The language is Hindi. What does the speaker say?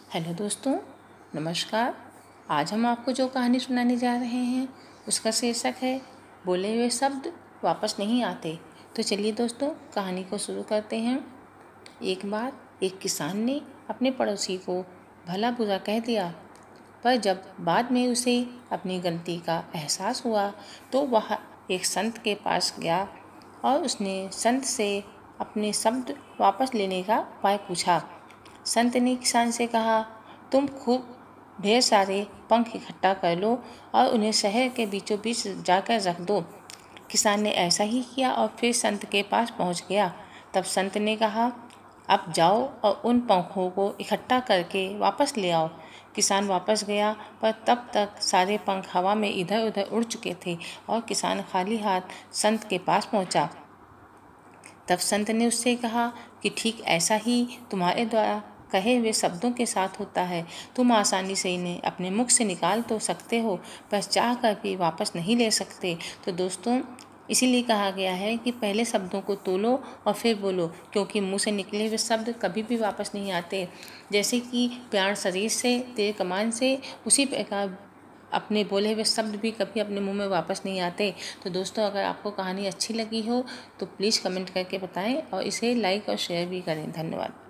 हेलो दोस्तों, नमस्कार। आज हम आपको जो कहानी सुनाने जा रहे हैं उसका शीर्षक है बोले हुए शब्द वापस नहीं आते। तो चलिए दोस्तों, कहानी को शुरू करते हैं। एक बार एक किसान ने अपने पड़ोसी को भला बुरा कह दिया, पर जब बाद में उसे अपनी गलती का एहसास हुआ तो वह एक संत के पास गया और उसने संत से अपने शब्द वापस लेने का उपाय पूछा। संत ने किसान से कहा, तुम खूब ढेर सारे पंख इकट्ठा कर लो और उन्हें शहर के बीचों बीच जाकर रख दो। किसान ने ऐसा ही किया और फिर संत के पास पहुंच गया। तब संत ने कहा, अब जाओ और उन पंखों को इकट्ठा करके वापस ले आओ। किसान वापस गया, पर तब तक सारे पंख हवा में इधर उधर उड़ चुके थे और किसान खाली हाथ संत के पास पहुंचा। तब संत ने उससे कहा कि ठीक ऐसा ही तुम्हारे द्वारा कहे हुए शब्दों के साथ होता है। तुम आसानी से इन्हें अपने मुख से निकाल तो सकते हो, पर चाह कर भी वापस नहीं ले सकते। तो दोस्तों, इसीलिए कहा गया है कि पहले शब्दों को तोलो और फिर बोलो, क्योंकि मुंह से निकले हुए शब्द कभी भी वापस नहीं आते। जैसे कि प्यार शरीर से तीर कमान से, उसी प्रकार अपने बोले हुए शब्द भी कभी अपने मुंह में वापस नहीं आते। तो दोस्तों, अगर आपको कहानी अच्छी लगी हो तो प्लीज़ कमेंट करके बताएं और इसे लाइक और शेयर भी करें। धन्यवाद।